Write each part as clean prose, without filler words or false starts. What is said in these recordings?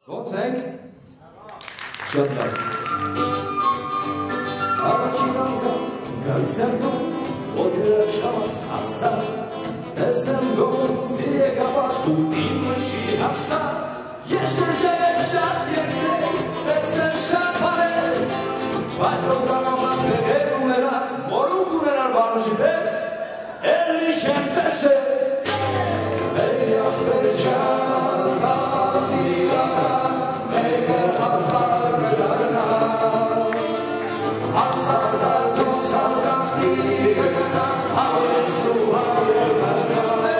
Ոնց ենք։ Շատ լավ։ Առաջին անգամ գալիս եմ դու, ոտները չխամած հաստատ, տեսնեմ գոնցի եկավար ու իմ մնչի հաստատ, ես շրջել եմ շատ երկրել, տեսել շատ բարել, բայց ռոդանաման տեղեր ուներար, մորուկ ուներար վարուժի պես, էլի շեմ տեսել, էլի ախվեր ճան, բարմիրա, մեկը հազար կդարնա, հազար դարդու սարդասնի կգնա, հայես ու հայեր կգնա,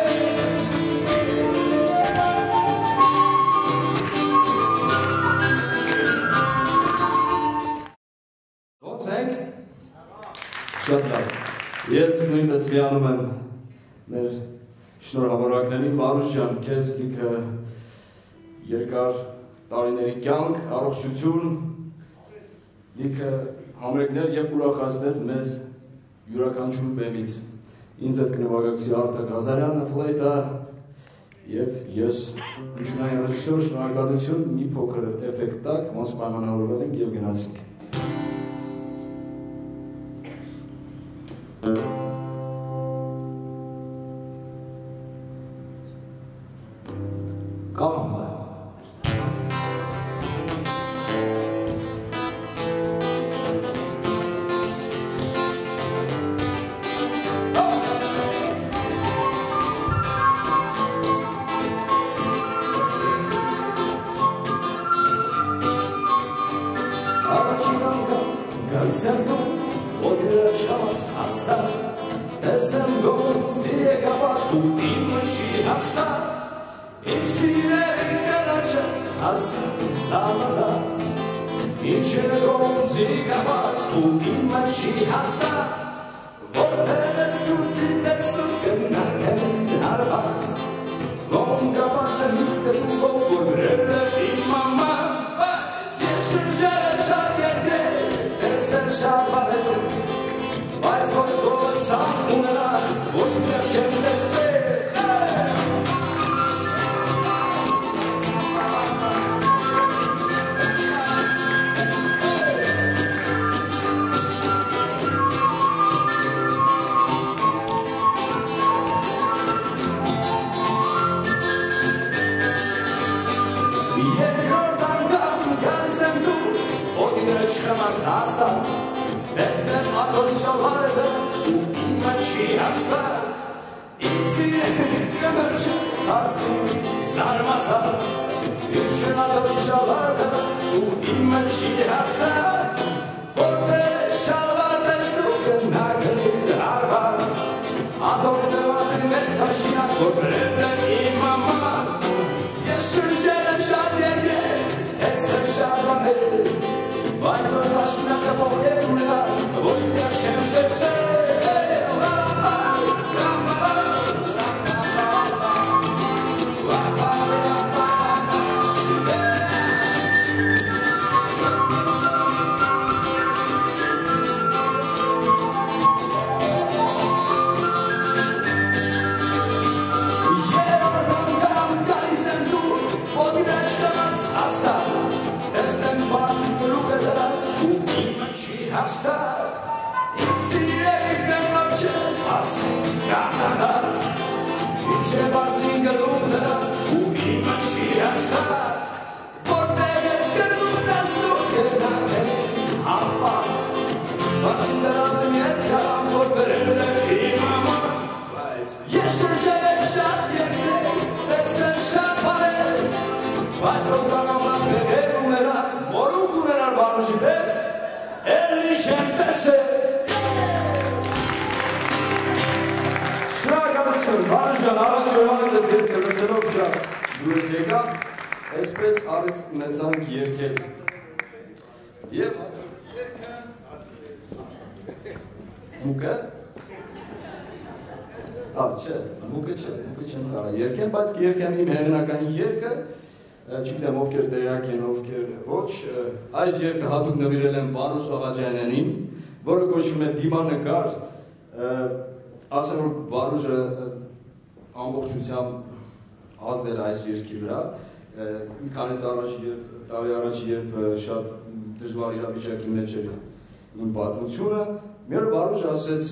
Ոնց ենք։ Շատ լավ։ Ես նույնպես միանում եմ մեր շնորհավորակներին, Վարուժ ջան, քեզ լիքը երկար տարիների կյանք, առողջություն, լիքը համերգներ և ուրախացնես մեզ յուրաքանչյուր բեմից։ Ինձ հետ կնվագակցի Արտակ Ղազարյանը, ֆլեյտա և ես միջնային ռեժիսոր, շնորհակալություն, մի փոքր էֆեկտ տակ, ոնց պայմանավորվել ենք և գնացինք։ Կաղամը Առաջին անգամ գալիս եմ դու, ոտները չխամած հաստատ, տեսնեմ գոնցի եկավար ու իմ մնչի հաստատ, իմ սիրելի կնաչը հարցին սալազած, ինչ է գոնցի եկավար ու իմ մնչի հաստատ, որտեղ ես դուրցի տեսնում կնարկեն հարված, գոն կապած է մի կտուվով, որ գրել է իմ մամա, բայց ես շրջել է շատ երկել, տեսել շատ բարել, բայց որ գովը սանց ուներար, ոչ միեղ չեմ տեսել, չխամած հաստատ, տեսնեմ ատորի շալվարը դրած ու իմ մնչի հաստատ, իմ սիրելի կնաչը հարցին զարմացած, ինչ են ատորի շալվարը դրած ու իմ մնչի հաստատ, որտեղ շալվար տեսնում կնակրին հարված, ատորի դրվածի մեծ տաշկինակ, որ գրել է իմ մամա, ես շրջել եմ շատ երկել, տեսել շատ բաներ, բայց որ տաշկինակը պողեր ունենար, ոչ միակ չեմ տեսել, հաստատ, իմ սիրելի կնոջը հարցին կանանած, ինչ է բացին գլուխ դրած ու իմ մնչի հաստատ, որտեղ ես գլուխ տեսնում կնանեն ապաս, բացին դրած մեծ կան, որ գրել է իմ մամա, բայց ես շրջել եմ շատ երկրել, տեսել շատ բարել, բայց ռոդանաման տեղեր ուներար, մորուկ ուներար վարուժի պես, էլի շեմ տեսել, շնորհակալություն, Վարուժ ջան, առաջ ջանդ ես երկը լսելով շատ դուրս եկավ, այսպես առիթ ունեցանք երկել, և մուկը, չէ, մուկը չեմ կարա երկեմ, բայց երկեմ իմ հեղինակային երկը, չգիտեմ ովքեր տեղյակ են, ովքեր ոչ, այս երկը հատուկ նվիրել եմ Վարուժ Աղաջանյանին, որը կոչվում է դիմանկար, ասեմ որ Վարուժը ամբողջությամբ ազդել այս երկի վրա մի քանի տարի առաջ, երբ շատ դժվար իրավիճակի մեջ էր իմ պատմությունը, մի օր Վարուժ ասեց,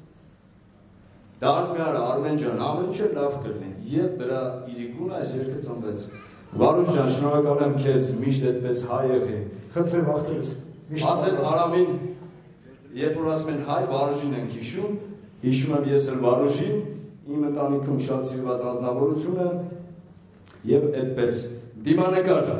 դարմյար Արմեն ջան, ամեն ինչ լավ կլինի, և դրա իրիկունը այս երկը ծնվեց։ Վարուժ ջան, շնորհակալ եմ քեզ, միշտ այդպես հայ եղի։ Խնդրեմ ախտերս։ Ասել Արամին, երբ որ ասում են հայ, Վարուժին ենք հիշում, հիշում եմ ես էլ Վարուժին, իմ ընտանիքում շատ սիրված անձնավորություն եմ, և այդպես դիմանկար։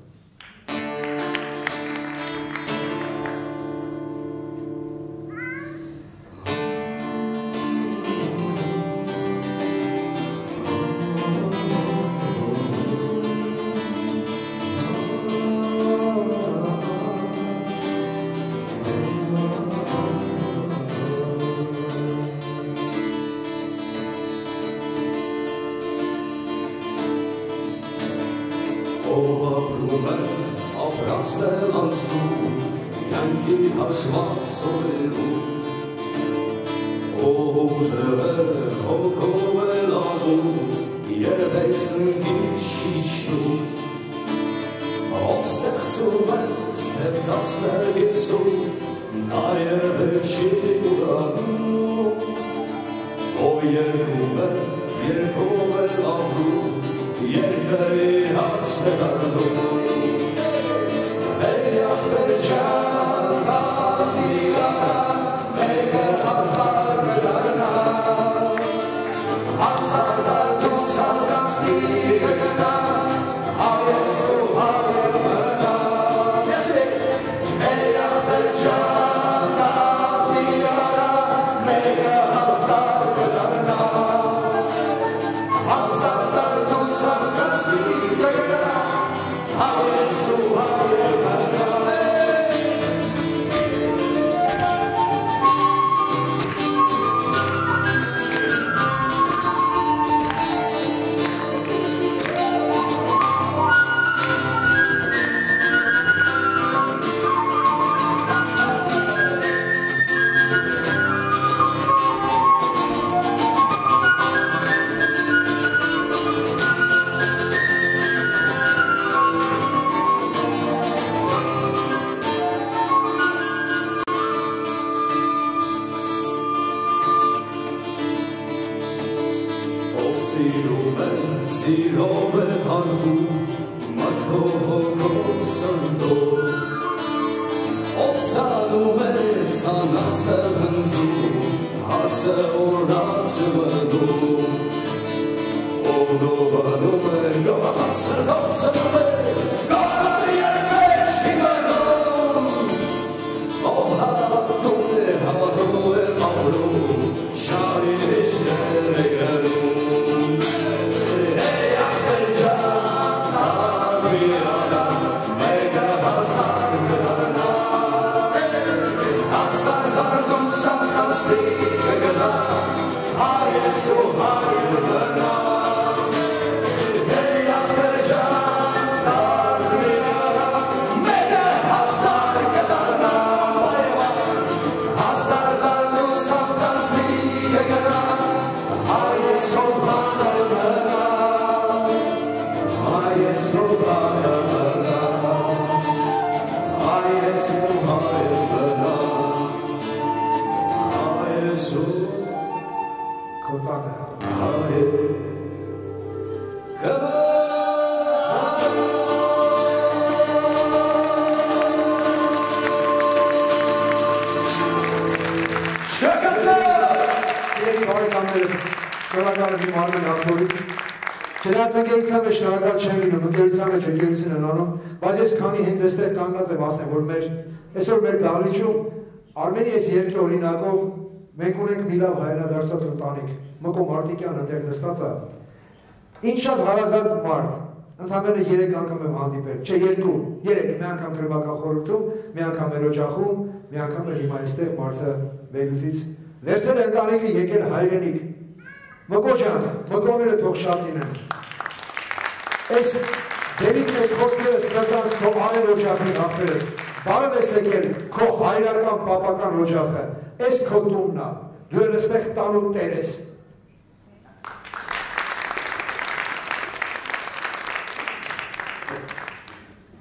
Այսօր մեր դահլիճում Արմենի այս երկի օրինակով մենք ունենք մի լավ հայրենադարձած ընտանիք, Մկո Մարտիկյան ընդեղ նստած է։ Ինչ շատ հարազատ մարդ, ընդամենը 3 անգամ եմ հանդիպել, չէ 2, 3, մի անգամ գրմական խորհրդում, մի անգամ մեր օջախում, մի անգամ էլ հիմա այստեղ մարդը Բեյրութից վերցրել ընտանիքը եկել հայրենիք։ Մկո ջան, Մկոները թող շատ լինեն։ Այս դերից այս խոսքերը սրտանց քո աներ օջախին ախտերս, բարև ես եկել քո հայրական պապական օջախը, այս քո տունն է, դու էլ այստեղ տանու տեր ես։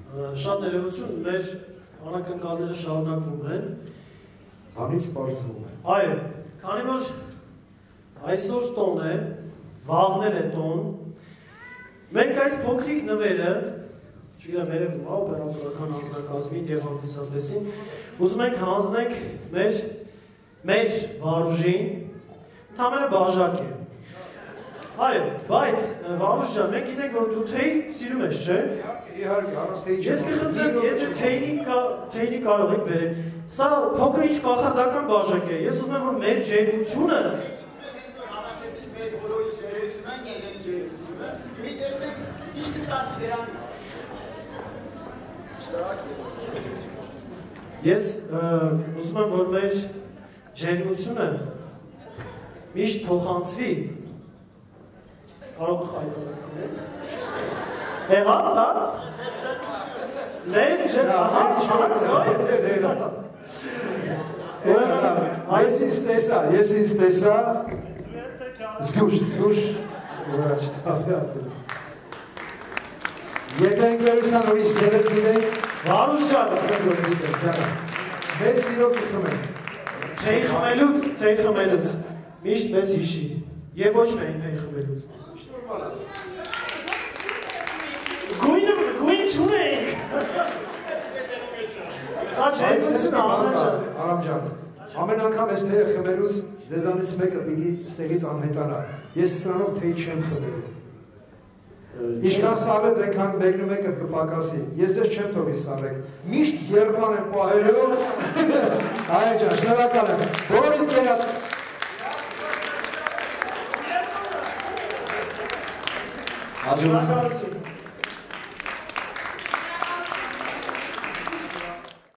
Շատ ներողություն, մեր անակնկալները շարունակվում են։ Ամից պարզվում է։ Այո, քանի որ այսօր տոն է, վաղն է տոն, մենք այս փոքրիկ նվերը, չգիտեմ երևում է օպերատորական անձնակազմին եւ հանդիսատեսին, ուզում ենք հանձնենք մեր վարուժին, ընդամենը բաժակ է։ Այո, բայց Վարուժ ջան, մենք գիտենք, որ դու թեյ սիրում ես, չէ՞։ Իհարկե, առանց թեյի Ես կխնդրեմ, եթե թեյնի կարող եք բերել, սա փոքր ինչ կախարդական բաժակ է, ես ուզում եմ, որ մեր ջերմությունը Ես ուզում եմ, որ մեր ջերմությունը միշտ փոխանցվի, կարող խայտանակ կնել, հեղավ, հա? Մեր ջերմությունը, ես ինձ տեսա, զգուշ, վրաչ տավի ապել։ Եթե ընկերության ուրիշ ձևը գիտենք, Վարուժ ջան, մեծ սիրով կխում ենք։ թեյ խմելուց, միշտ մեզ հիշի, և ոչ միայն թեյ խմելուց։ Գույն չունենք։ Սա ջերմությունը Արամ ջան, ամեն անգամ ես թեյը խմելուց ձեզանից մեկը պիտի ստեղից անհետանա։ Ես սրանով թեյ չեմ խմելու։ Իշքան սարեց ենքան մեկնու մեկը կպակասի, ես ես չեմ թողի սարեք, միշտ երման եմ պահելով, այր ջան, շնորհակալ եմ, բոլորիդ կերած։